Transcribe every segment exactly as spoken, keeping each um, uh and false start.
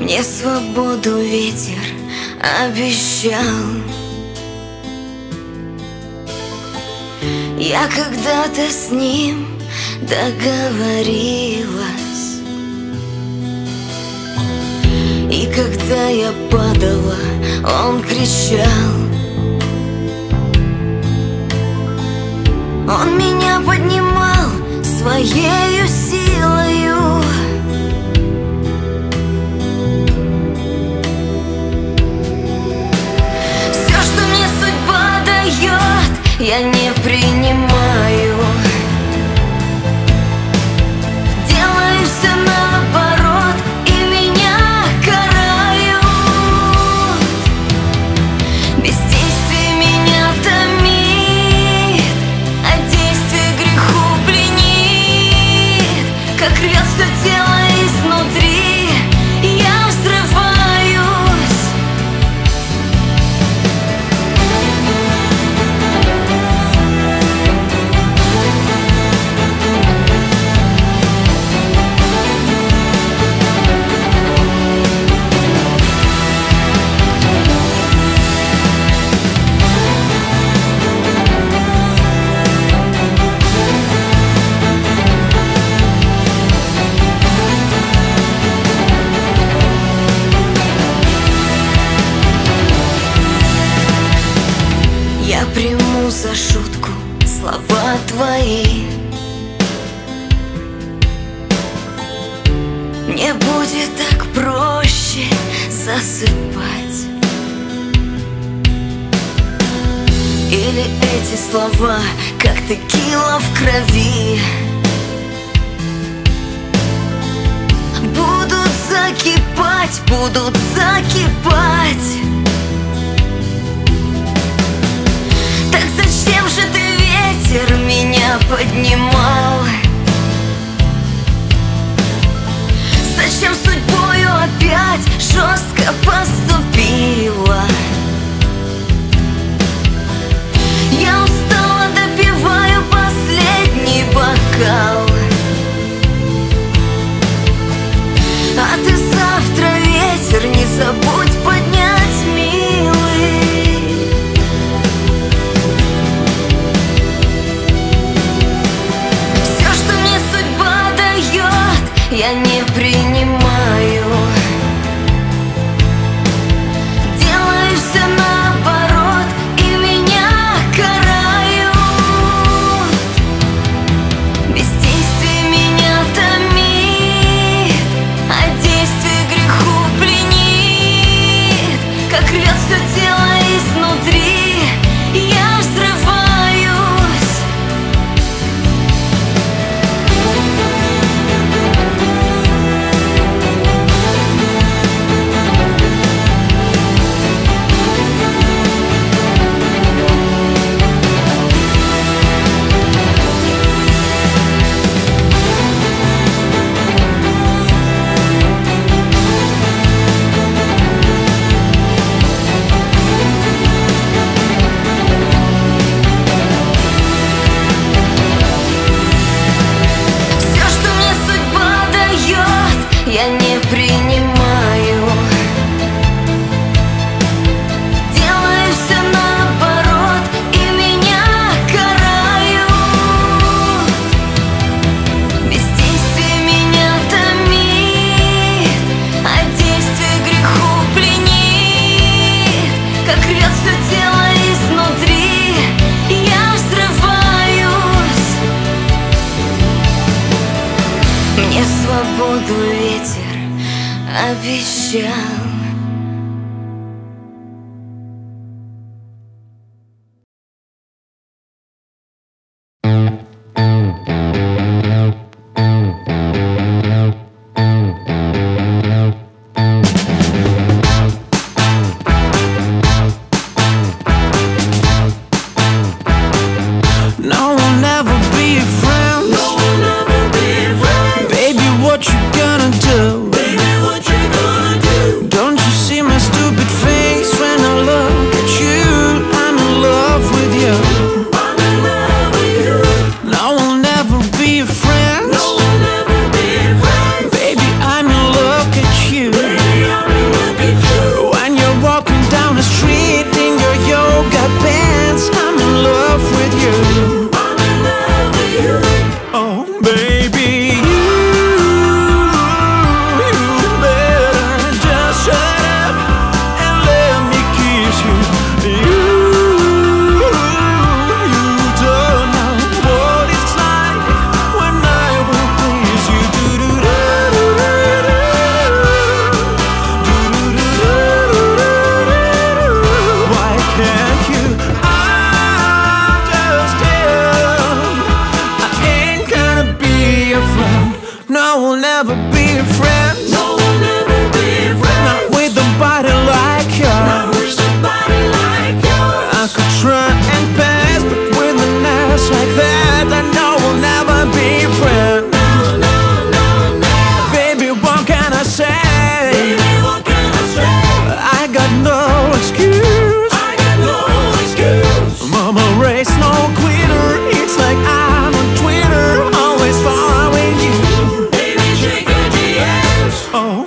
Мне свободу ветер обещал. Я когда-то с ним договорилась, и когда я падала, он кричал. Он меня поднимал своею силою. Все, что мне судьба дает, я не принимаю. Делаю все наоборот, и меня карают. Бездействие меня томит, а действие греху пленит. Как рвется тело изнутри, я взрываюсь. Я приму за шутку слова твои. Мне будет так проще засыпать. Или эти слова, как текила в крови, будут закипать, будут закипать. Так зачем же ты, ветер, меня поднимал? Зачем судьбою опять жестко поступила? Я устала, допиваю последний бокал. А ты завтра, ветер, не забудь поднять, милый. Я не принимаю. Делаю все наоборот, и меня карают. Бездействие меня томит, а действие греху пленит. Как рвется тело изнутри, я взрываюсь. Я не принимаю. Делаю все наоборот, и меня карают. Бездействие меня томит, а действие греху пленит. Как рвется тело изнутри, я взрываюсь. Мне свободу ветер обещал. No, we'll never be friends. No, we'll never be friends. Baby, what you gonna do? Baby, what you gonna do? Don't we'll never be friends. No, we'll never be friends. Not with a body like yours. Not with somebody like yours. I could try and pass, but with an ass like that, I know we'll never be friends. No, no, no, no. Baby, what can I say? Baby, what can I say? I got no excuse. I got no excuse. Mama raised no quitter. It's like I'm on Twitter, always following you. Baby, check your D Ms. Oh,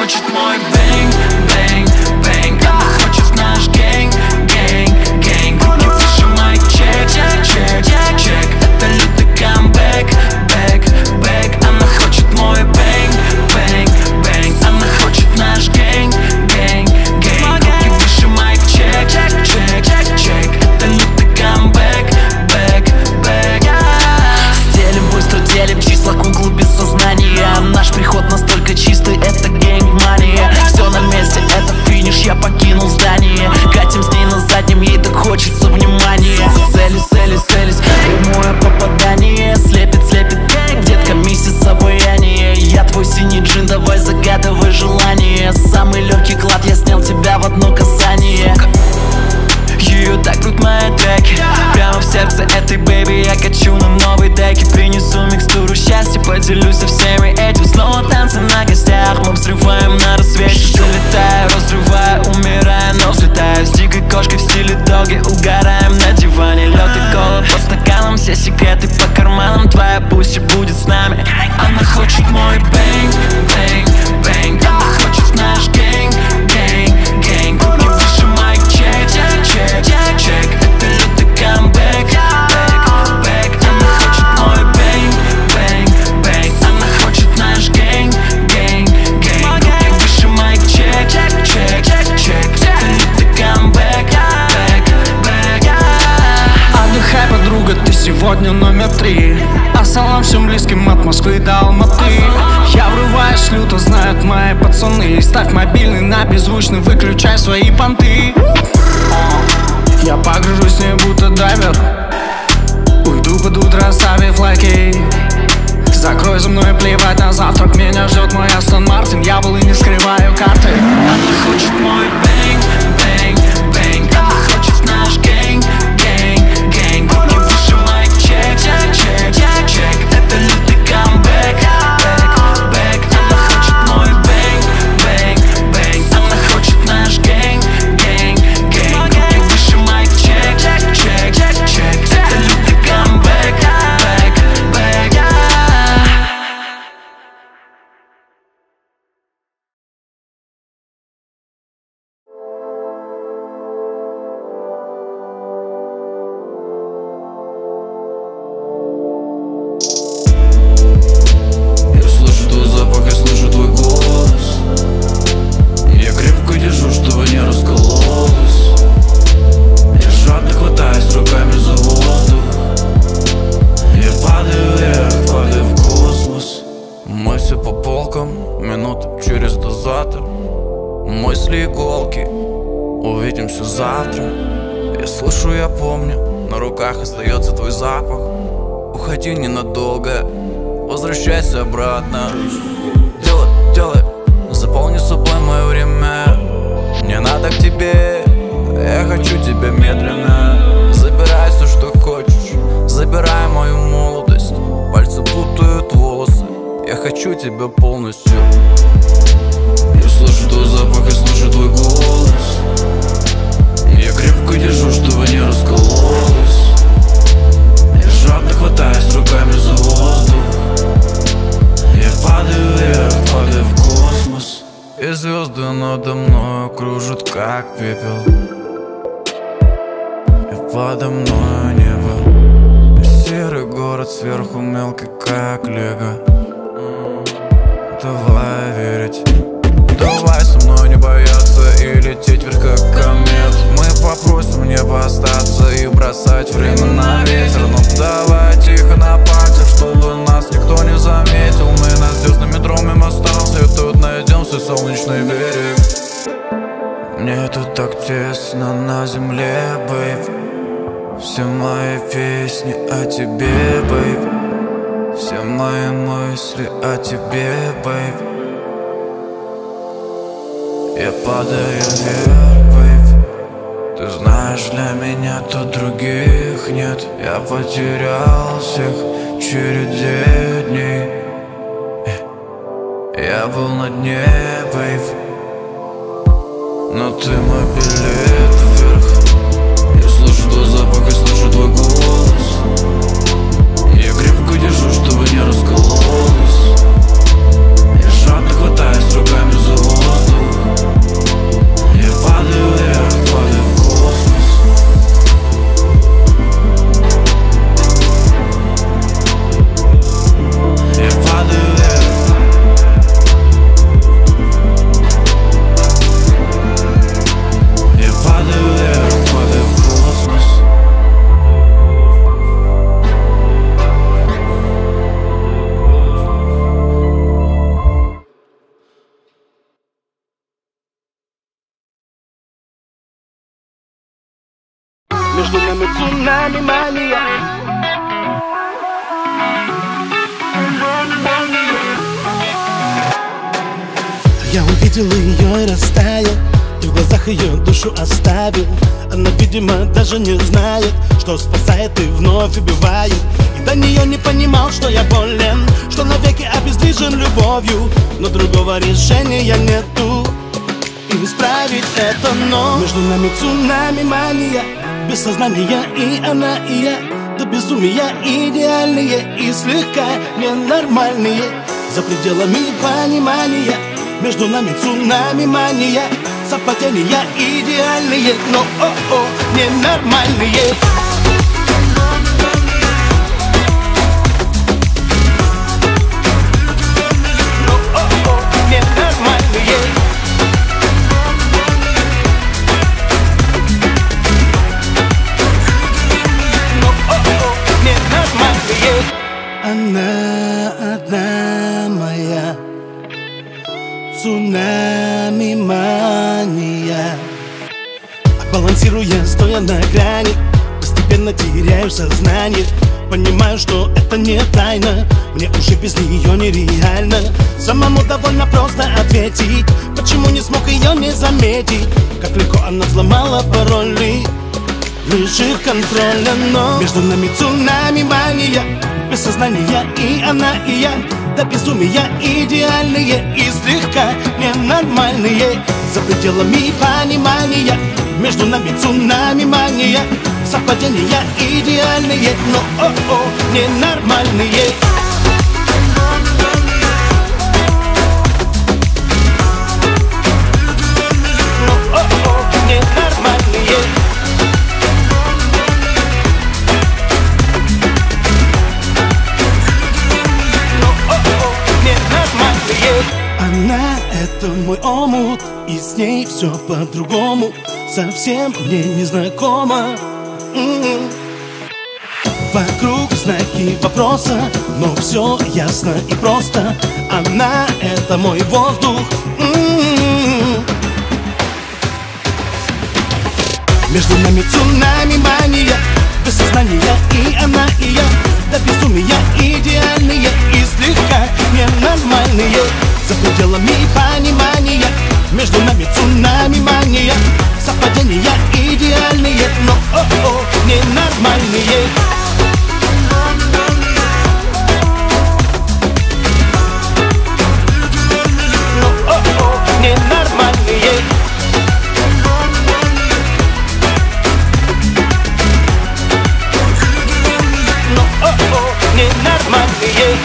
хочет мой бэнг, бэнг, бэнг. Она хочет наш гэнг, гэнг, гэнг. Руки выше, майк чек, чек, чек, чек. Это лютый камбэк, бэк, бэк. Она хочет мой бэнг, бэнг, бэнг. Она хочет наш гэнг, гэнг, гэнг. Руки выше, майк чек, чек, чек, чек, чек. Это лютый камбэк, бэк, бэк. Делим, быстро делим числа куклы без сознания. Наш приход настолько чистый, это гэнг-мания. Все на месте, это финиш, я покинул здание. Катим с ней на заднем, ей так хочется внимания. Целись, целись, целись, прямое попадание. Слепит, слепит гэнг, детка, миссис обаяние. Я твой синий джин, давай загадывай желание. Самый легкий клад, я снял тебя в одно касание. Ее так крут мои треки, прямо в сердце этой бэйби я качу на новой деке. Принесу микстуру счастья, поделюсь со всеми этим. Снова танцы на гостях, мы взрываем на рассвете. Залетаю, разрываю, умираю, но взлетаю. С дикой кошкой в стиле доги, угораем на диване. Лед и кола по стаканам, все секреты по карманам. Твоя пусть будет с нами. Она хочет мой бэнг, бэнг, бэнг. Она хочет наш гэнг, гэнг, гэнг. Руки выше, майк чек, чек, чек, чек, чек. Это лютый камбэк, бэк, бэк. Она хочет мой бэнг, бэнг, бэнг. Она хочет наш гэнг, гэнг, гэнг. Руки выше, майк чек, чек, чек, чек, чек. Это лютый камбэк, бэк, бэк. Отдыхай, подруга, ты сегодня номер три. Ассалам всем близким от Москвы до Алматы. Я врываюсь люто, знают мои пацаны. Ставь мобильный на беззвучный, выключай свои понты. Я погружусь в ней будто дайвер. Уйду под утро, оставив лайки. Закрой за мной, плевать на завтрак. Меня ждет мой Астон Мартин, я был и не скрываю карты. Она хочет мой бэнг, бэнг, бэнг. Она хочет наш гэнг, гэнг, гэнг. Руки выше, майк чек, чек, чек, чек, чек. Это лютый камбэк, бэк, бэк. Она хочет мой бэнг, бэнг, бэнг. Она хочет наш гэнг, гэнг, гэнг. Руки выше, майк чек, чек, чек, чек, чек. Это лютый камбэк, бэк, бэк. Я слышу твой запах, я слышу твой голос. Я крепко держу, чтобы не раскололась. Я жадно хватаюсь руками за воздух. Я падаю вверх, падаю в космос. Мы все по полкам, минуту через дозатор. Мысли иголки, увидимся завтра. Я слышу, я помню, на руках остается твой запах. Уходи ненадолго, возвращайся обратно. Делай, делай, заполни собой мое время. Не надо к тебе, я хочу тебя медленно. Забирай все, что хочешь, забирай мою молодость. Пальцы путают волосы, я хочу тебя полностью. Я слышу твой запах, я слышу твой голос. Я крепко держу, чтобы не раскололась. Я жадно хватаюсь руками за воздух. Я падаю вверх, падаю в космос. И звезды надо мной кружат, как пепел. И подо мной небо. И серый город сверху мелкий, как лего. Давай верить, давай со мной не бояться и лететь вверх, как комет. Мы попросим небо остаться и бросать время на ветер. Но давай тихо на пальцах, чтобы нас никто не заметил. Мы над звездным метром и мостом все тут найдем свой солнечный берег. Мне тут так тесно на земле, бэйб. Все мои песни о тебе, бэйб. Все мои мысли о тебе, бэйб. Я падаю вверх, бэйб. Ты знаешь, для меня тут других нет. Я потерял всех в череде дней. Я был на дне, бэйб. Но ты мой билет вверх. Я слышу твой запах, я слышу твой голос. Я крепко держу, чтобы не раскололась. Я жадно хватаюсь руками за волосы. нами цунами мания. Я увидел ее и растаял, и в глазах ее душу оставил. Она, видимо, даже не знает, что спасает и вновь убивает. И до нее не понимал, что я болен, что навеки обездвижен любовью. Но другого решения нету и исправить это, но между нами цунами мания, без сознания и она, и я. До безумия идеальные и слегка ненормальные, за пределами понимания. Между нами цунами мания, совпадения идеальные, но о-о, ненормальные. Но о-о, ненормальные. Но о-о, ненормальные. Она одна моя, цунами мания. Балансируя, стоя на грани, постепенно теряю сознание. Понимаю, что это не тайна, мне уже без нее нереально. Самому довольно просто ответить, почему не смог ее не заметить. Как легко она взломала пароли, лишив контроля, но между нами цунами мания, без сознания и она, и я. До безумия идеальные и слегка ненормальные, за пределами понимания. Между нами цунами мания, совпадения идеальные, но о-о, ненормальные. Но о-о, ненормальные. Она — это мой омут, и с ней все по-другому, совсем мне незнакомо. М-м-м. Вокруг знаки вопроса, но все ясно и просто. Она — это мой воздух. М-м-м. Между нами цунами мания, без сознания и она, и я. До безумия идеальные и слегка ненормальные, за пределами понимания. Между нами цунами мания, совпадения идеальные, но о-о, ненормальные. Но о-о, ненормальные. Но о-о, ненормальные.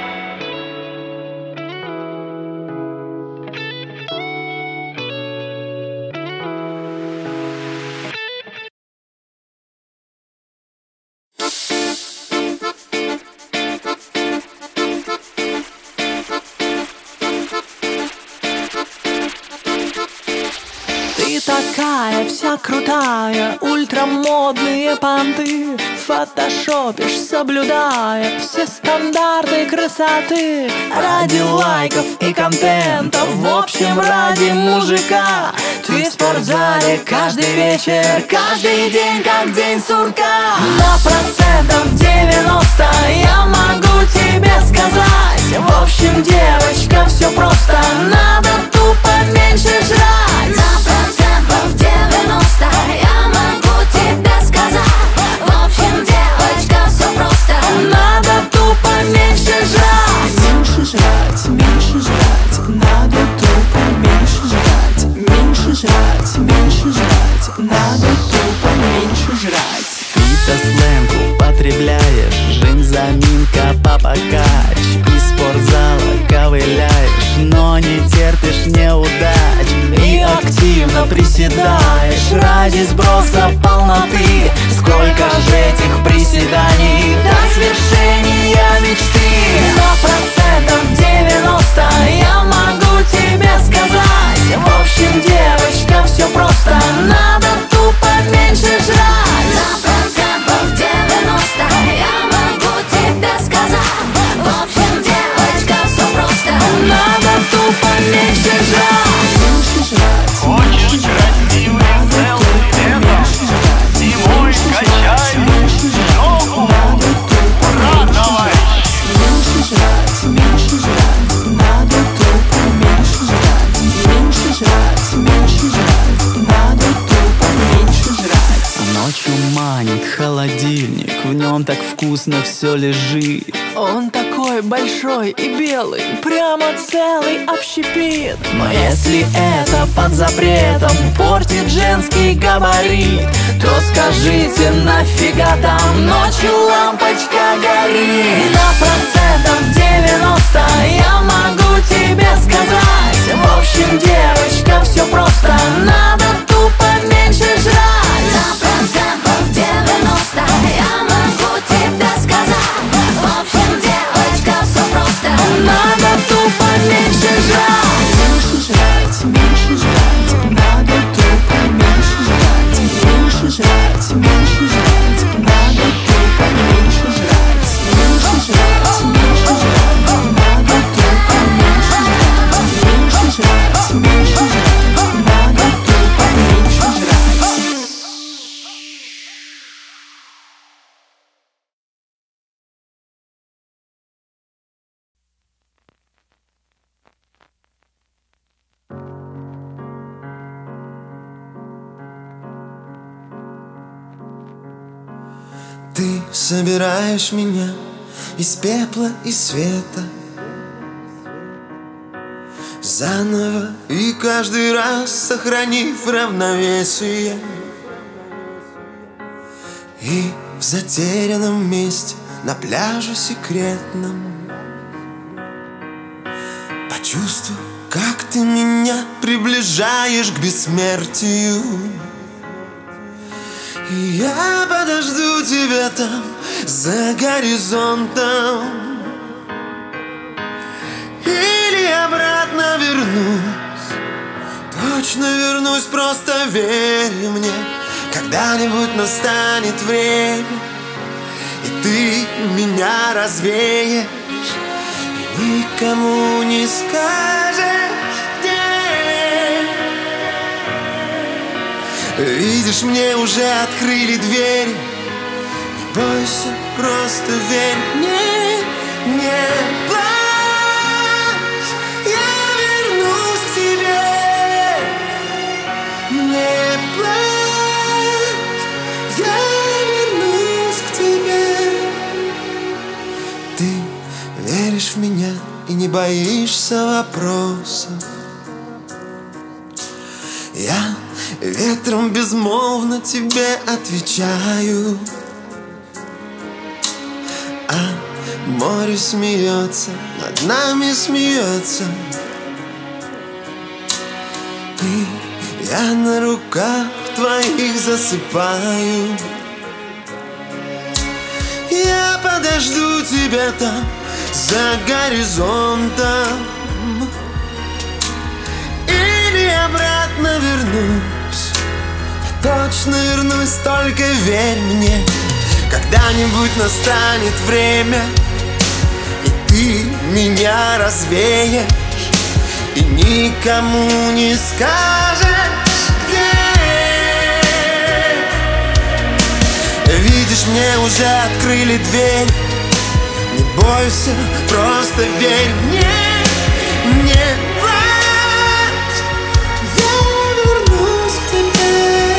Такая вся крутая, ультрамодные понты, фотошопишь, соблюдая все стандарты красоты. Ради лайков и контента, в общем, ради мужика, ты в спортзале каждый вечер, каждый день, как день сурка. На процентов девяносто я могу тебе сказать, в общем, девочка, все просто, надо тупо меньше жрать. На процентов девяносто я могу тебе сказать, в общем, девочка, все просто, надо тупо меньше жрать. Меньше жрать, меньше жрать, надо тупо меньше жрать. Меньше жрать, меньше жрать, надо тупо меньше жрать. Фитосленг употребляешь, жим, заминка, попакач, из спортзала ковыляешь, но не терпишь неудач и активно приседаешь ради сброса полноты. Сколько же этих приседаний до свершения мечты. На процентов девяносто я могу тебе сказать, в общем, девочка, все просто, надо тупо меньше жрать. на процентов девяносто я могу тебе сказать, в общем, девочка, все просто, надо тупо меньше жрать. Меньше жрать, Хочешь красивый целый лето? Зимой нем так вкусно все лежит. Он такой большой и белый, прямо целый общепит. Но если это под запретом портит женский габарит, то скажите, нафига там ночью лампочка горит? На процентов девяносто я могу тебе сказать: в общем, девочка, все просто, надо тупо меньше жрать. На процентов девяносто я могу тебе сказать: в общем, девочка, все просто, надо тупо меньше жрать. Меньше жрать, меньше жрать, надо тупо меньше жрать. Меньше жрать, меньше жрать, надо тупо меньше жрать. Меньше жрать, меньше жрать, надо тупо меньше жрать. Меньше жрать, меньше жрать, надо тупо меньше жрать. Ты собираешь меня из пепла и света заново, и каждый раз сохранив равновесие. И в затерянном месте на пляже секретном почувствуй, как ты меня приближаешь к бессмертию. И я подожду тебя там, за горизонтом, или обратно вернусь. Точно вернусь, просто верь мне. Когда-нибудь настанет время, и ты меня развеешь, и никому не скажешь, где. Видишь, мне уже открыли дверь. Не бойся, просто верь мне. Не плачь, я вернусь к тебе. Не плачь, я вернусь к тебе. Ты веришь в меня и не боишься вопросов. Я ветром безмолвно тебе отвечаю, а море смеется, над нами смеется. И я на руках твоих засыпаю. Я подожду тебя там, за горизонтом, или обратно вернусь. Я точно вернусь, только верь мне. Когда-нибудь настанет время, и ты меня развеешь, и никому не скажешь, где. Видишь, мне уже открыли дверь. Не бойся, просто верь мне. Не плачь, я вернусь к тебе.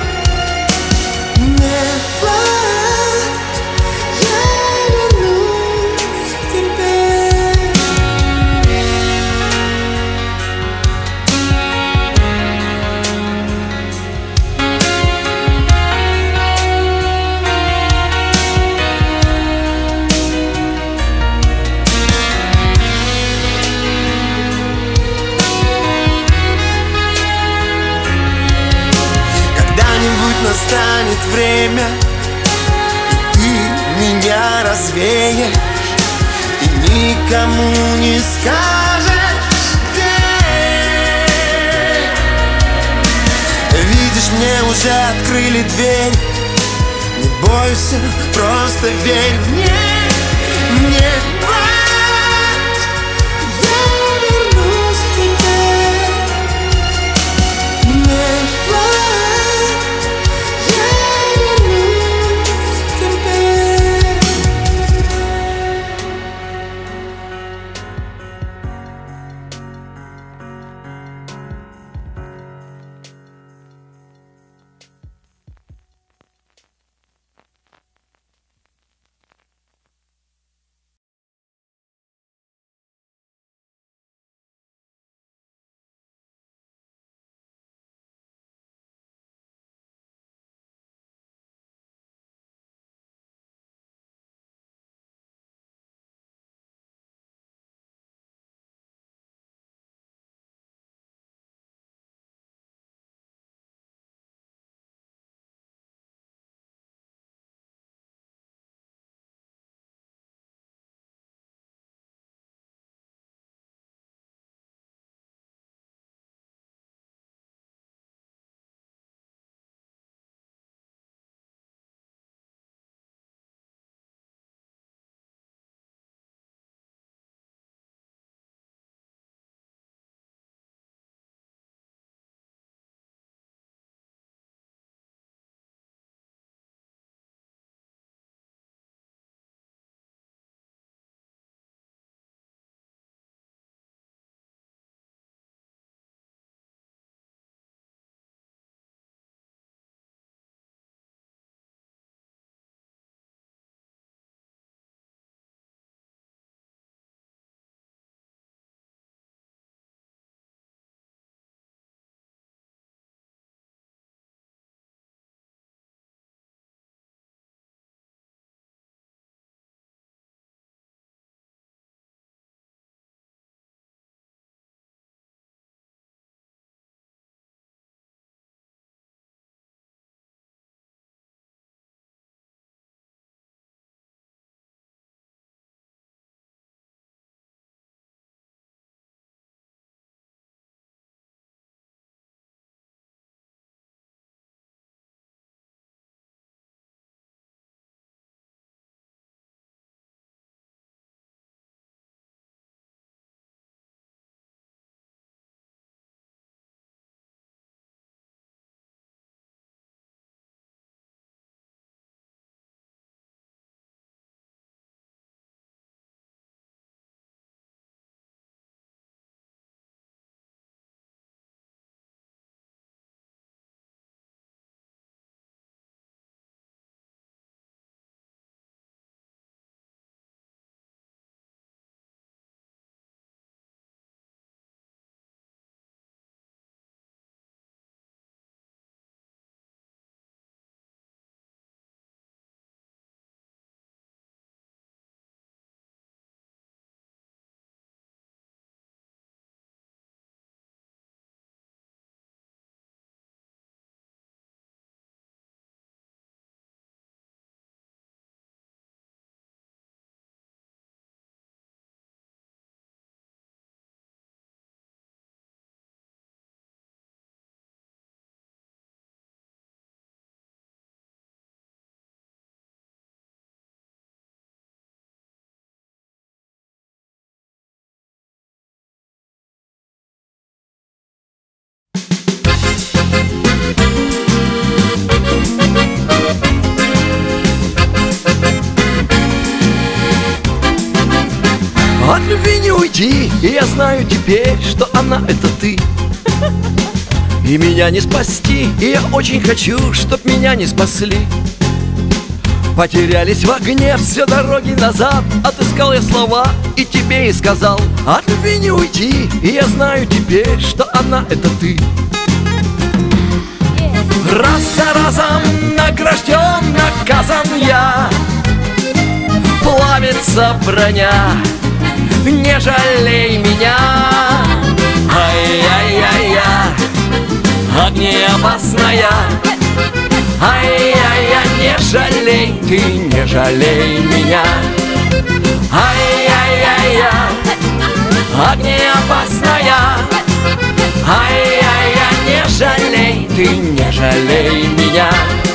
Не плачь, я вернусь к тебе. Настанет время, и ты меня развеешь, и никому не скажешь, где. Видишь, мне уже открыли дверь. Не бойся, просто верь мне. Не плачь, я вернусь к тебе. Не плачь, я вернусь к тебе. От любви не уйти, и я знаю теперь, что она это ты. И меня не спасти, и я очень хочу, чтоб меня не спасли. Потерялись в огне все дороги назад. Отыскал я слова и тебе и сказал: от любви не уйти, и я знаю теперь, что она это ты. Раз за разом награжден, наказан я. Плавится броня, не жалей меня. Ай-яй-яй-я, огнеопасная. Ай-яй-яй, не жалей, ты не жалей меня. Ай-яй-яй-я, огнеопасная. Ай-яй-яй, не жалей, ты не жалей меня.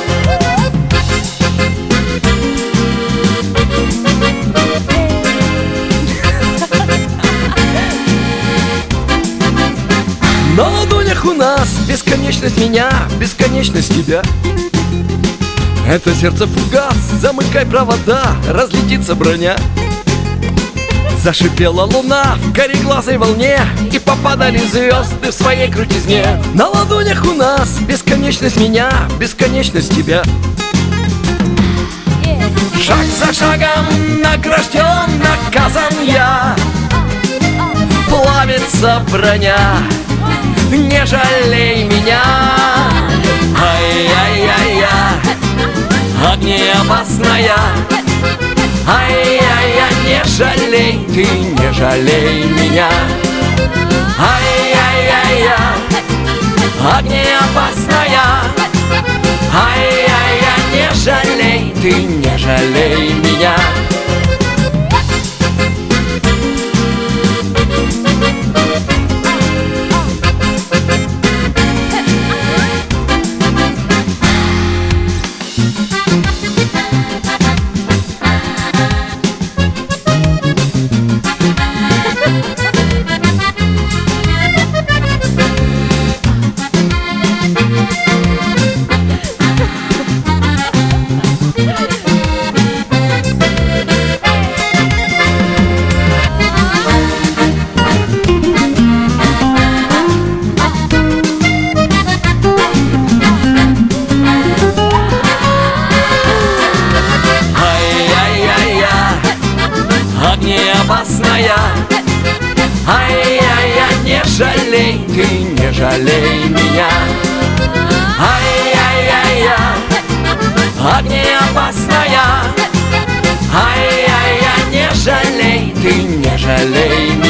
На ладонях у нас бесконечность меня, бесконечность тебя. Это сердце фугас, замыкай провода, разлетится броня. Зашипела луна в кореглазой волне, и попадали звезды в своей крутизне. На ладонях у нас бесконечность меня, бесконечность тебя. Шаг за шагом награжден, наказан я. Плавится броня, не жалей меня. Ай-яй-яй-я, огнеопасная. Ай-яй-яй, не жалей, ты не жалей меня. Ай-яй-яй-я, огнеопасная. Ай-яй-яй, не жалей, ты не жалей меня. Огнеопасная. Ай-яй-яй, не жалей, ты не жалей меня. Ай-яй-яй-я, огнеопасная. Ай-яй-яй, не жалей, ты не жалей меня.